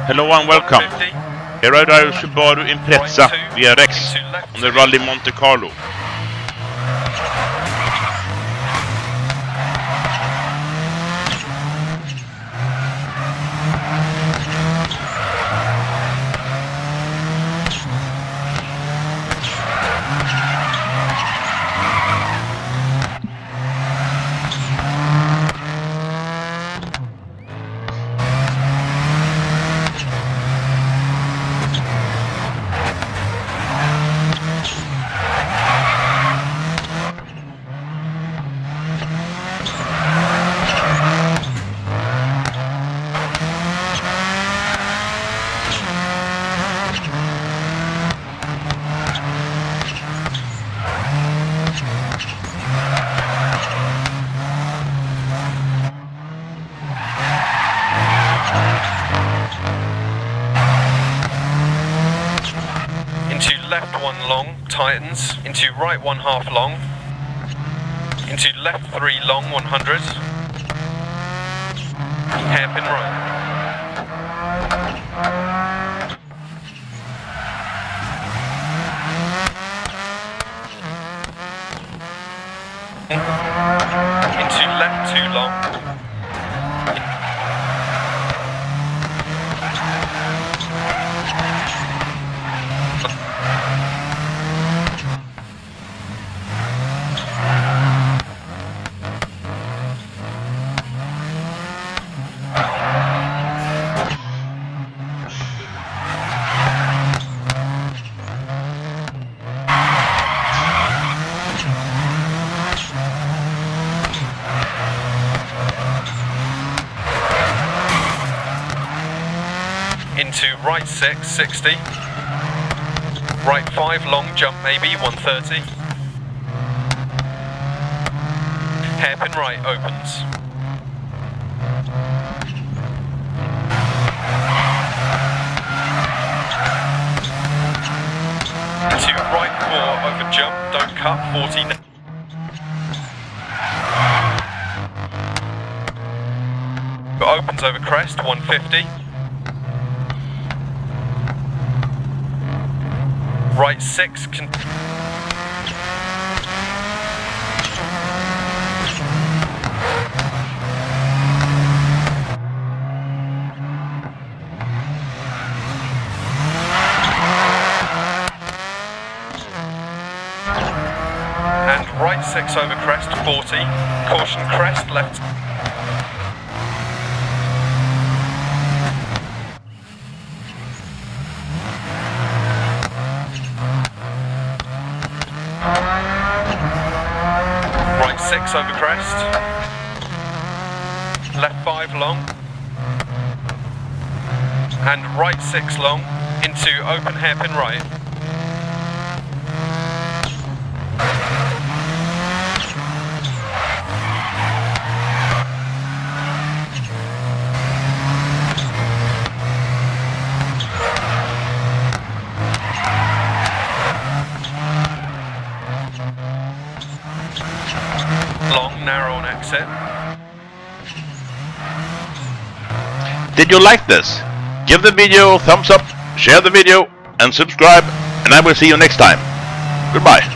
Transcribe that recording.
Hello and welcome. Here I drive Subaru Impreza VRX on the Rally Monte Carlo. Into left 1 long, tightens, into right 1/2 long, into left 3 long 100, hairpin right. Into left 2 long. Into right 6, 60. Right 5 long jump maybe, 130. Hairpin right opens. Into right 4 over jump, don't cut, 40. Opens over crest, 150. Right 6 can... And right 6 over crest, 40. Caution crest, left. Right 6 over crest, left 5 long, and right 6 long into open hairpin right. Long, narrow on exit. Did you like this? Give the video a thumbs up, share the video and subscribe, and I will see you next time. Goodbye.